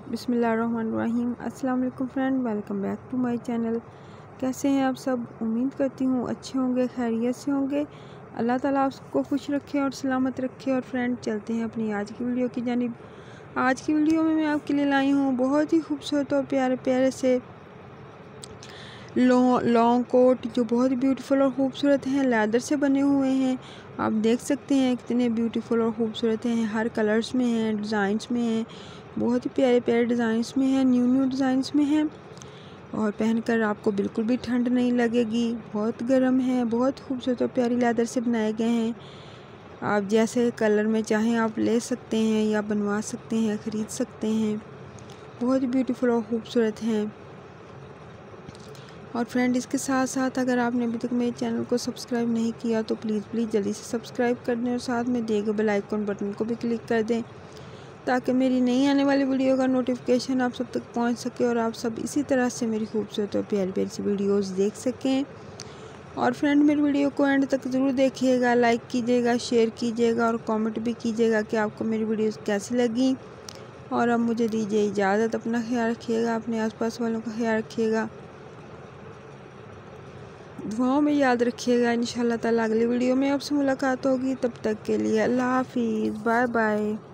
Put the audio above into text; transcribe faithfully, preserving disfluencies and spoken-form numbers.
बिस्मिल्लाहिर्रहमानिर्रहीम। अस्सलाम वालेकुम friend, welcome back to my channel. कैसे हैं आप सब? उम्मीद करती हूँ अच्छे होंगे, खैरियत से होंगे। अल्लाह ताला आपको खुश रखे और सलामत रखे। और फ्रेंड, चलते हैं अपनी आज की वीडियो की जानिब। आज की वीडियो में मैं आपके लिए लाई हूँ बहुत ही खूबसूरत और प्यारे प्यारे से लॉन्ग लॉन्ग कोट जो बहुत ही ब्यूटीफुल और ख़ूबसूरत हैं, लेदर से बने हुए हैं। आप देख सकते हैं कितने ब्यूटीफुल और ख़ूबसूरत हैं। हर कलर्स में हैं, डिज़ाइंस में हैं, बहुत ही प्यारे प्यारे डिज़ाइंस में हैं, न्यू न्यू डिज़ाइंस में हैं। और पहनकर आपको बिल्कुल भी ठंड नहीं लगेगी। बहुत गर्म है, बहुत खूबसूरत और प्यारी लेदर से बनाए गए हैं। आप जैसे कलर में चाहें आप ले सकते हैं या बनवा सकते हैं, ख़रीद सकते हैं। बहुत ही ब्यूटीफुल और ख़ूबसूरत हैं। और फ्रेंड, इसके साथ साथ अगर आपने अभी तक मेरे चैनल को सब्सक्राइब नहीं किया तो प्लीज़ प्लीज़ जल्दी से सब्सक्राइब कर दें और साथ में दिए गए बेल आइकन बटन को भी क्लिक कर दें ताकि मेरी नई आने वाली वीडियो का नोटिफिकेशन आप सब तक पहुंच सके और आप सब इसी तरह से मेरी खूबसूरत और प्यारी प्यारी सी वीडियोस देख सकें। और फ्रेंड, मेरी वीडियो को एंड तक ज़रूर देखिएगा, लाइक कीजिएगा, शेयर कीजिएगा और कमेंट भी कीजिएगा कि आपको मेरी वीडियोस कैसी लगी। और अब मुझे दीजिए इजाज़त। अपना ख्याल रखिएगा, अपने आसपास वालों का ख्याल रखिएगा, दुआओं में याद रखिएगा। इंशाल्लाह ताला अगली वीडियो में आपसे मुलाकात होगी। तब तक के लिए अल्लाह हाफिज़, बाय बाय।